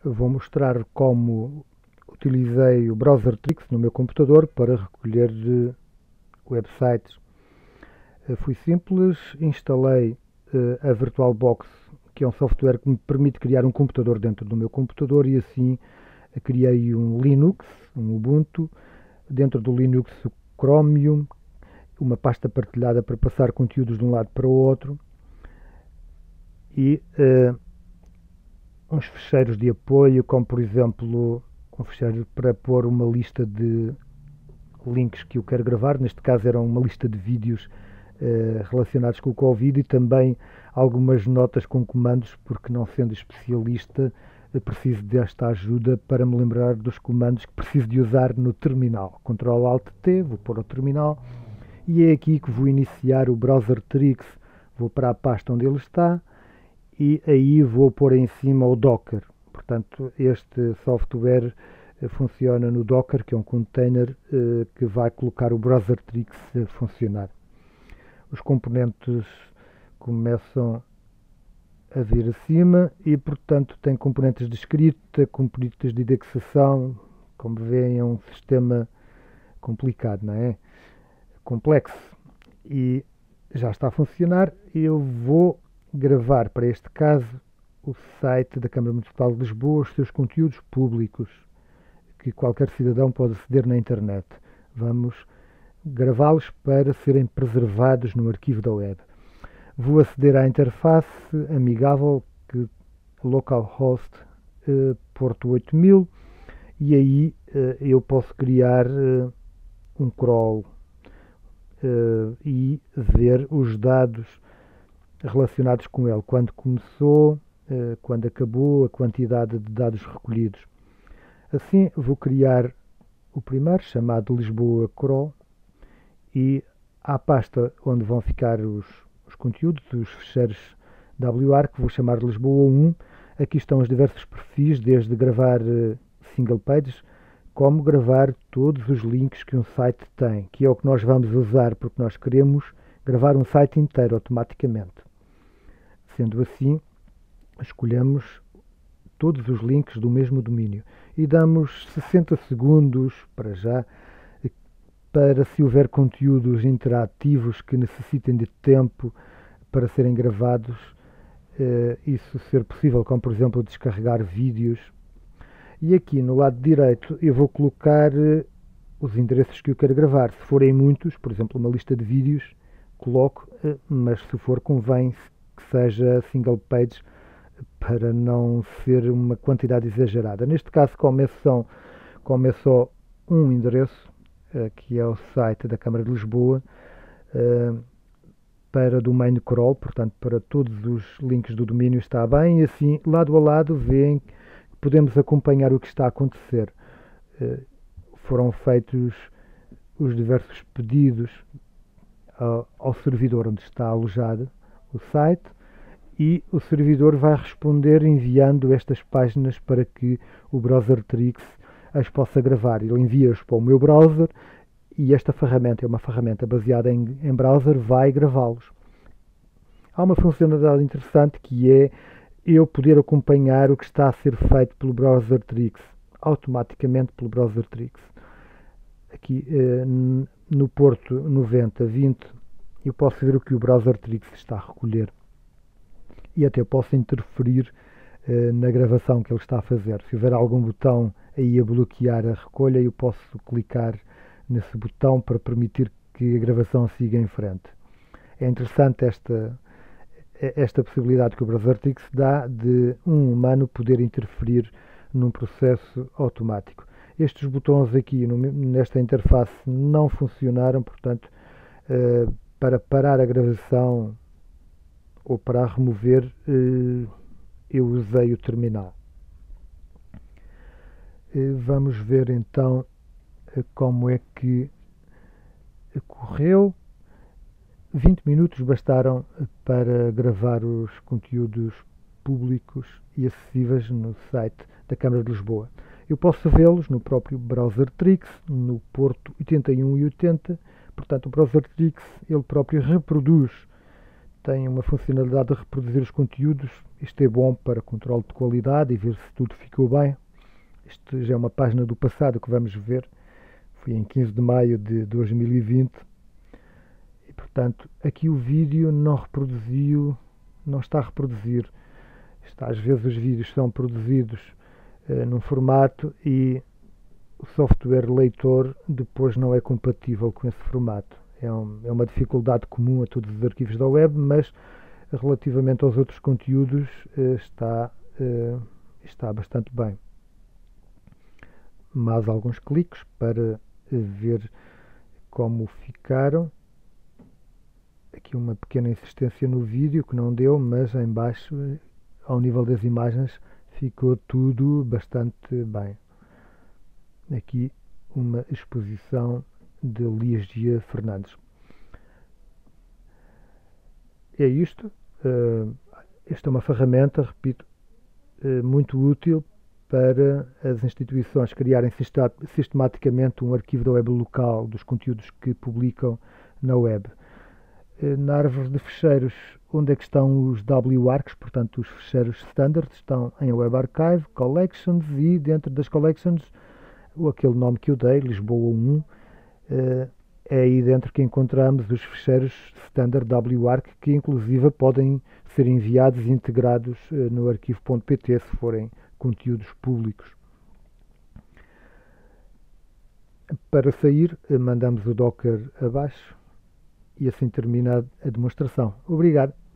vou mostrar como utilizei o BrowserTrix no meu computador para recolher websites. Fui simples, instalei a VirtualBox, que é um software que me permite criar um computador dentro do meu computador, e assim criei um Linux, um Ubuntu, dentro do Linux o Chromium, uma pasta partilhada para passar conteúdos de um lado para o outro, e uns ficheiros de apoio, como por exemplo um ficheiro para pôr uma lista de links que eu quero gravar. Neste caso era uma lista de vídeos relacionados com o Covid, e também algumas notas com comandos, porque não sendo especialista preciso desta ajuda para me lembrar dos comandos que preciso de usar no terminal. Ctrl+Alt+T, vou pôr o terminal, e é aqui que vou iniciar o BrowserTrix. Vou para a pasta onde ele está e aí vou pôr em cima o Docker. Portanto, este software funciona no Docker, que é um container que vai colocar o BrowserTrix a funcionar. Os componentes começam a vir acima e, portanto, tem componentes de escrita, componentes de indexação. Como veem, é um sistema complicado, não é? Complexo. E já está a funcionar. Eu vou gravar, para este caso, o site da Câmara Municipal de Lisboa, os seus conteúdos públicos, que qualquer cidadão pode aceder na internet. Vamos gravá-los para serem preservados no arquivo da web. Vou aceder à interface amigável, que localhost porto 8000, e aí eu posso criar um crawl e ver os dados relacionados com ele, quando começou, quando acabou, a quantidade de dados recolhidos. Assim, vou criar o primeiro, chamado Lisboa Crawl, e à pasta onde vão ficar os conteúdos, os ficheiros WAR, que vou chamar Lisboa 1. Aqui estão os diversos perfis, desde gravar single pages, como gravar todos os links que um site tem, que é o que nós vamos usar, porque nós queremos gravar um site inteiro automaticamente. Sendo assim, escolhemos todos os links do mesmo domínio e damos 60 segundos para já, para, se houver conteúdos interativos que necessitem de tempo para serem gravados, isso ser possível, como por exemplo descarregar vídeos. E aqui no lado direito eu vou colocar os endereços que eu quero gravar. Se forem muitos, por exemplo uma lista de vídeos, coloco, mas se for, convém que seja single page, para não ser uma quantidade exagerada. Neste caso, como é só um endereço, que é o site da Câmara de Lisboa, para domain crawl, portanto para todos os links do domínio está bem, e assim lado a lado veem que podemos acompanhar o que está a acontecer. Foram feitos os diversos pedidos ao servidor onde está alojado o site, e o servidor vai responder enviando estas páginas para que o BrowserTrix as possa gravar. Ele envia-as para o meu browser, e esta ferramenta é uma ferramenta baseada em browser, vai gravá-los. Há uma funcionalidade interessante, que é eu poder acompanhar o que está a ser feito pelo BrowserTrix, automaticamente pelo BrowserTrix. Aqui no porto 9020 eu posso ver o que o BrowserTrix está a recolher, e até posso interferir na gravação que ele está a fazer. Se houver algum botão aí a bloquear a recolha, eu posso clicar nesse botão para permitir que a gravação siga em frente. É interessante esta possibilidade que o BrowserTrix dá de um humano poder interferir num processo automático. Estes botões aqui nesta interface não funcionaram, portanto, para parar a gravação ou para a remover, eu usei o terminal. Vamos ver então como é que correu. 20 minutos bastaram para gravar os conteúdos públicos e acessíveis no site da Câmara de Lisboa. Eu posso vê-los no próprio BrowserTrix, no porto 81 e 80. Portanto, o BrowserTrix ele próprio reproduz tem uma funcionalidade de reproduzir os conteúdos. Isto é bom para controle de qualidade e ver se tudo ficou bem. Isto já é uma página do passado que vamos ver. Foi em 15 de maio de 2020. E, portanto, aqui o vídeo não reproduziu, não está a reproduzir. Às vezes os vídeos são produzidos num formato e o software leitor depois não é compatível com esse formato. É uma dificuldade comum a todos os arquivos da web, mas relativamente aos outros conteúdos está bastante bem. Mais alguns cliques para ver como ficaram. Aqui uma pequena insistência no vídeo que não deu, mas em baixo, ao nível das imagens, ficou tudo bastante bem. Aqui uma exposição de Lígia Fernandes. É isto. Esta é uma ferramenta, repito, muito útil para as instituições criarem sistematicamente um arquivo da web local dos conteúdos que publicam na web. Na árvore de ficheiros, onde é que estão os WARCs, portanto os ficheiros standard, estão em Web Archive, Collections, e dentro das Collections, aquele nome que eu dei, Lisboa 1, é aí dentro que encontramos os ficheiros standard WARC, que inclusive podem ser enviados e integrados no arquivo.pt se forem conteúdos públicos. Para sair, mandamos o Docker abaixo e assim termina a demonstração. Obrigado.